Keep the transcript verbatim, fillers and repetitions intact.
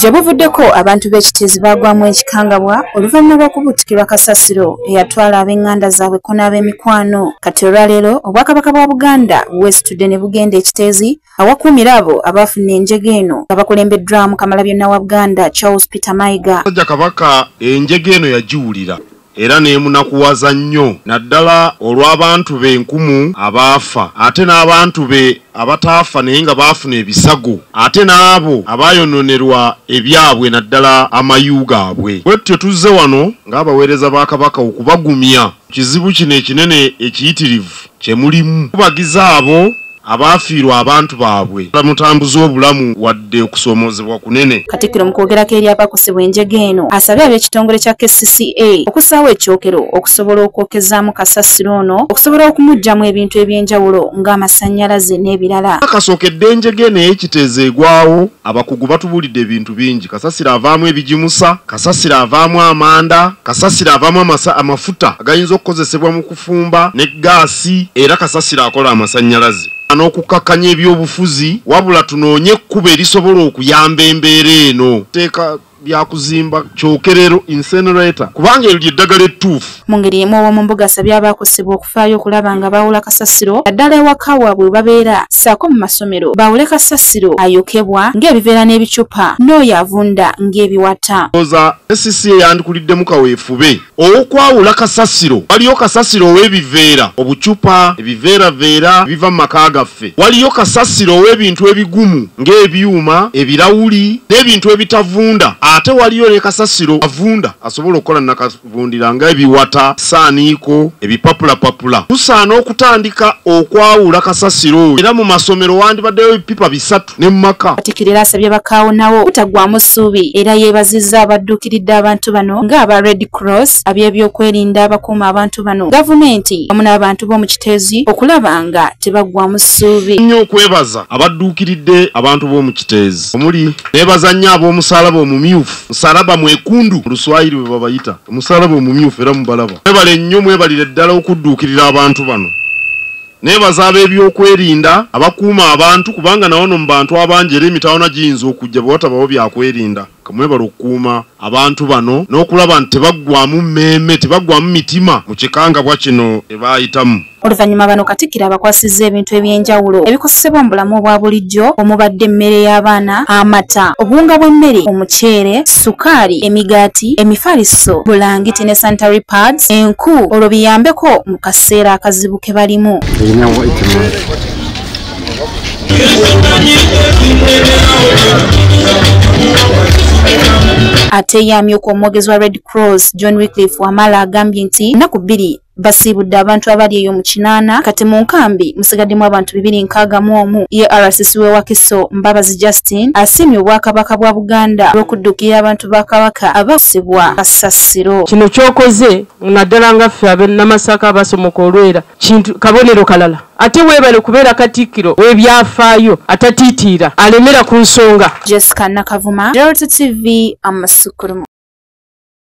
Jabuvuddeko abantu b'ekitezi bagwamu ekikangabwa oluvannyuma lw'okubuutikirwa kasasiro eyatwala ab'enganda zaabwe ko n'ab'emikwano. Kati olwaleero obwakabaka bwa Buganda bwesitudde ne bugenda ekitezi awakuumira abo abaafuna enjege eno nga bakulembeddwamu Kamalabyonna wa Buganda Charles Peter Mayiga. Sajja Kabaka enjege eno yagiwulira era neemunakuwaza nnyo naddala olw'abantu be enkumu abaafa ate n'abantu be abataafa naye nga baafuna ebisago ate n'abo abaayononerwa ebyabwe naddala amayu gaabwe. Bwetyo tuzze wano ng'abaweereza ba Kabaka okubagumya kizibu kino ekinene ekiyitirivu kye mulimu kubagiza abo abafiirwa abantu baabwe bamutambuza obulamu wadde okusoomozebwa kunene. Katikkiro mu kwogerako eri abakosebwa enjege eno asabye ab'ekitongole kya K C C A okusaawo ekyokero okusobola okwokezaamu kasasiro ono okusobola okumuggyamu ebintu eby'enjawulo ng'amasannyalaze n'ebirala. Kasookedde enjege eno ey'ekiteezo egwawo abakugu batubulidde ebintu bingi. Kasasiro avaamu ebigimusa, kasasiro avaamu amanda, kasasiro avaamu amafuta agayinza okukozesebwa mu kufumba ne gaasi era kasasiro akola amasannyalaze n'okukakkanya ebyobufuzi wabula tunoonye ekkubo erisobola okuyamba embeera eno. Teeka byakuzimba kyokerero incinerator kubanga eryo eddagala ettuufu. Mu ngeri emu ow'omu mbuga asabye abakosebwa okufaayo okulaba nga baawula kasasiro naddala ewaka waabwe babeera ssaako mu masomero baawule kasasiro ayokebwa ng'ebiveera n'ebicupa n'oyo avunda ng'ebiwata. Oza K C C A yandikuliddemu kaweefube okwawula kasasiro. Waliyo kasasiro ow'ebiveera obucupa ebiveeraveera biva mu maka gaffe. Waliyo kasasiro ow'ebintu ebigumu ng'ebyuma ebirawuli n'ebintu ebitavunda. Ate waliyo ne kasasiro avunda asobola okukola nakavundira nga ebiwata saaniiko ebipapulapapula. Tusaana okutandika okwawula kasasiro era mu masomero wandibaddeyo ebipipa bisatu ne mu maka. Katikkiro asabye bakaawo nawo butaggwaamu ssuubi era yeebazizza abadduukiridde abantu bano ng'aba Red Cross ab'ebyokwerinda abakuuma abantu bano gavumenti wamu n'abantu b'omu kiteezi okulaba nga tebaggwaamu ssuubi. Nnyo okwebaza abadduukiridde abantu b'omu kiteezi omuli neebaza nnyo ab'omusalaba omumyufu musalaba mwekundu mu Luswayiri bwe babayita omusalaba omumyufu era mubalaba. Mwebale nnyo mwebalire ddala okudduukirira abantu bano. Neebaza ab'ebyokwerinda abakuuma abantu kubanga nawono mu bantu abangi era emitawona giyinza okujja bwe watabawo byakwerinda. Kamwebala okukuuma abantu bano n'okulaba nti tebaggwaamu mmeeme tebaggwaamu mitima mu kikangabwa kino ebaayitamu. Oluvannyuma bano Katikkiro abakwasizza ebintu eby'enjawulo ebikosebwa mu bulamu obwa bulijjo omubadde emmere y'abaana, amata, obuwunga bw'emmere, omuceere, sukaali, emigaati, emifaliso, bulangiti ne sanitary pads, enku olwo biyambeko mu kaseera akazibu ke balimu. Ate yamyuka omwogezi wa Red Cross John Wycliffe Wamala agambye nti nnaku bbiri basiibudde abantu abali eyo mu kinaana kati mu nkambi musigaddemu abantu bibiri nkaaga mu omu. Ye R C C w'e Wakiso Mbabazi Justin asiimye obwakabaka bwa Buganda olw'okudduukirira abantu ba Kabaka abakosebwa kasasiro. Kino ky'okoze naddala nga ffe ab'Namasaka abasomoka olwera kintu kabonero kalala. Ate weebale kubeera Katikkiro w'ebyafaayo atatiitiira alemera ku nsonga. Jessica Nakavuma, Delta T V, Amasukulumu.